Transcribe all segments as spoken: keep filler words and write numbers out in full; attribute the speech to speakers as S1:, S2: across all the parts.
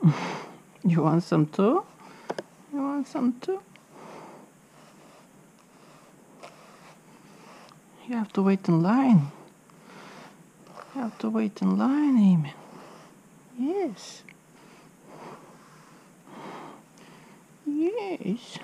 S1: You want some too? You want some too? You have to wait in line. You have to wait in line, Amy. Yes. Yes.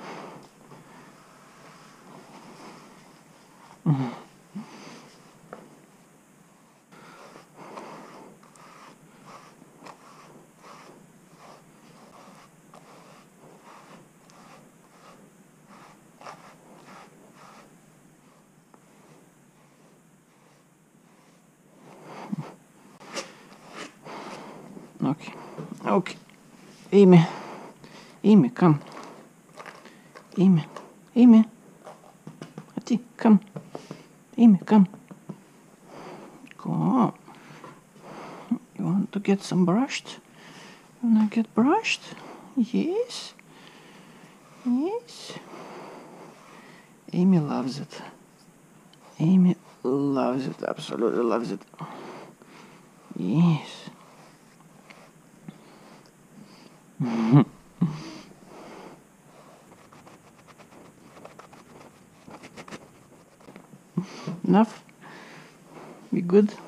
S1: Okay. Okay. Amy. Amy, come. Amy. Amy. Ati, come. Amy, come. Come. You want to get some brushed? You want to get brushed? Yes. Yes. Amy loves it. Amy loves it. Absolutely loves it. Yes. Enough? Be good?